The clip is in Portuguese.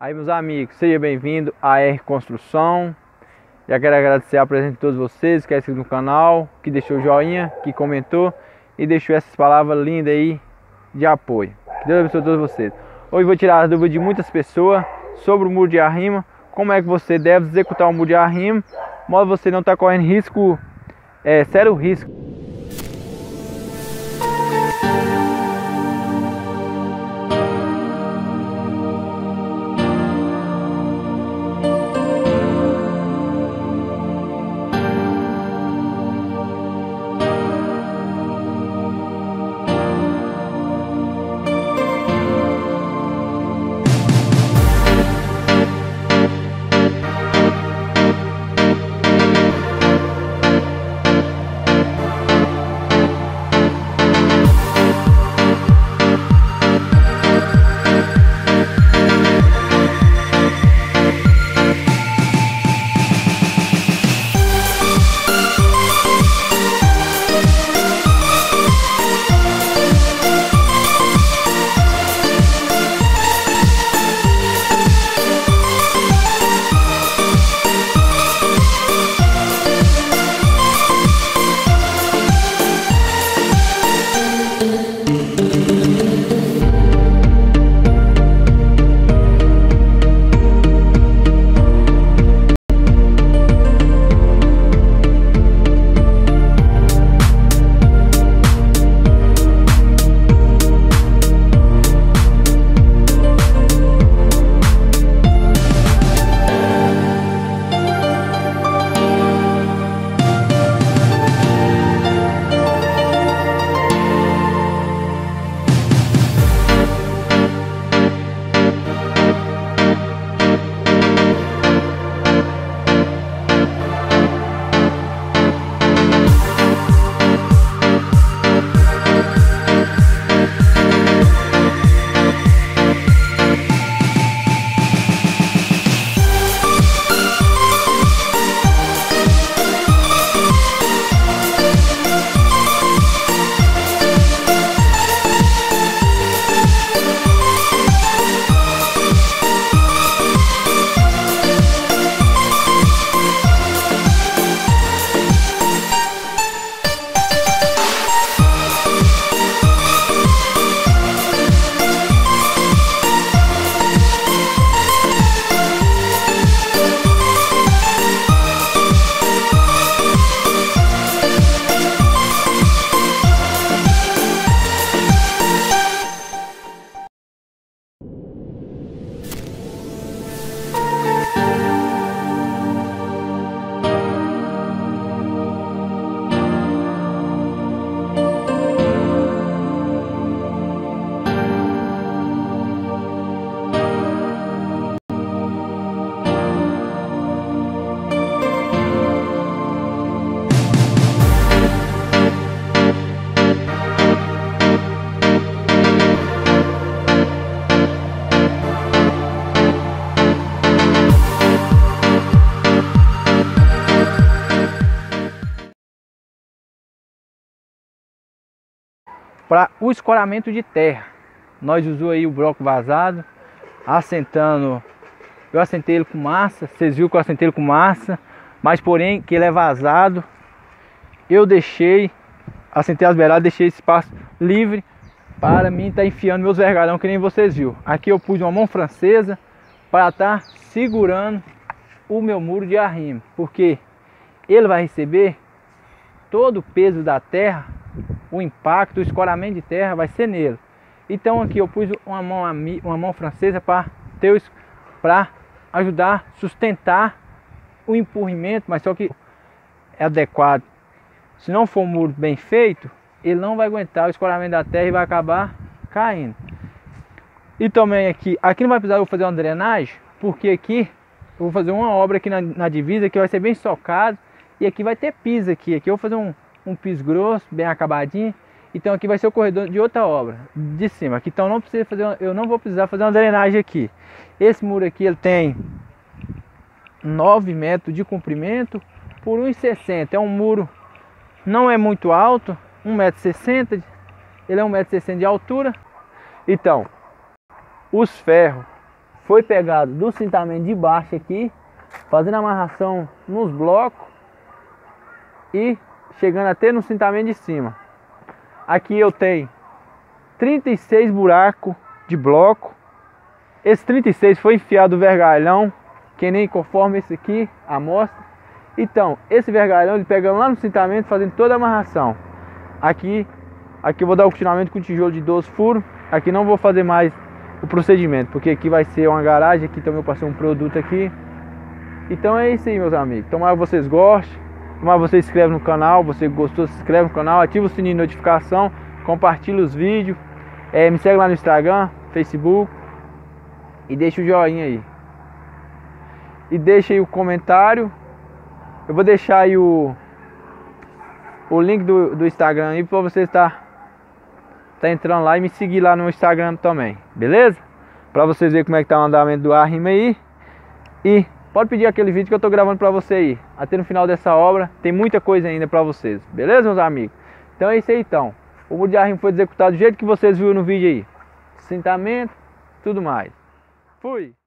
Aí, meus amigos, seja bem-vindo à R Construção. Já quero agradecer a presença de todos vocês que é inscrito no canal, que deixou o joinha, que comentou e deixou essas palavras lindas aí de apoio. Que Deus abençoe todos vocês. Hoje vou tirar as dúvidas de muitas pessoas sobre o muro de arrimo, como é que você deve executar o muro de arrimo, modo você não estar correndo risco, sério risco. Para o escoramento de terra, nós usamos aí o bloco vazado, assentando. Eu assentei ele com massa, vocês viram que eu assentei ele com massa, mas porém que ele é vazado. Eu assentei as beiradas, deixei esse espaço livre para mim estar enfiando meus vergalhão, que nem vocês viram. Aqui eu pus uma mão francesa para estar segurando o meu muro de arrimo, porque ele vai receber todo o peso da terra, o impacto, o escoramento de terra vai ser nele. Então aqui eu pus uma mão francesa para ajudar a sustentar o empurramento, mas só que é adequado. Se não for um muro bem feito, ele não vai aguentar o escoramento da terra e vai acabar caindo. E também aqui não vai precisar eu fazer uma drenagem, porque aqui eu vou fazer uma obra aqui na divisa que vai ser bem socado, e aqui vai ter piso aqui eu vou fazer um piso grosso, bem acabadinho. Então aqui vai ser o corredor de outra obra, de cima. Aqui, então eu não vou precisar fazer uma drenagem aqui. Esse muro aqui ele tem 9 metros de comprimento por 1,60 m. É um muro, não é muito alto, 1,60 m. Ele é 1,60 m de altura. Então, os ferros foi pegado do cintamento de baixo aqui, fazendo amarração nos blocos e chegando até no cintamento de cima. Aqui eu tenho 36 buracos de bloco. Esse 36 foi enfiado o vergalhão, que nem conforme esse aqui, a amostra. Então, esse vergalhão ele pega lá no cintamento, fazendo toda a amarração. Aqui eu vou dar o continuamento com tijolo de 12 furos. Aqui não vou fazer mais o procedimento, porque aqui vai ser uma garagem, aqui também eu passei um produto aqui. Então é isso aí, meus amigos. Tomara que vocês gostem. Tomara que você se inscreve no canal. Você gostou, se inscreve no canal, ativa o sininho de notificação, compartilha os vídeos, me segue lá no Instagram, Facebook e deixa o joinha aí. E deixa aí o comentário. Eu vou deixar aí o link do Instagram aí para você estar entrando lá e me seguir lá no Instagram também, beleza? Para vocês verem como é que tá o andamento do arrimo aí. E pode pedir aquele vídeo que eu tô gravando para você aí. Até no final dessa obra tem muita coisa ainda para vocês, beleza, meus amigos? Então é isso aí então. O muro de arrimo foi executado do jeito que vocês viram no vídeo aí. Cintamento, tudo mais. Fui!